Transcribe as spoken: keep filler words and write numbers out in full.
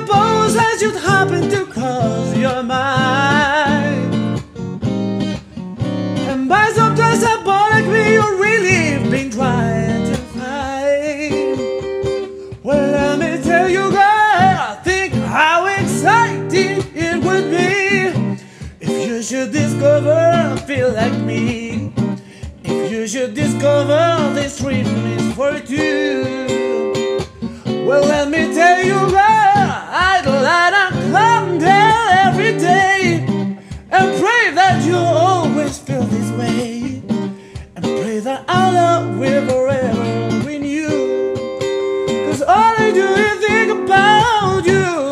suppose I should happen to cross your mind, and by some chance about me you've really been trying to find. Well, let me tell you, girl, think how exciting it would be if you should discover a feel like me. If you should discover this dream is for two. Well, let me tell you, girl, I'd like to come there every day and pray that you always feel this way, and pray that our love will forever renew. Cause all I do is think about you.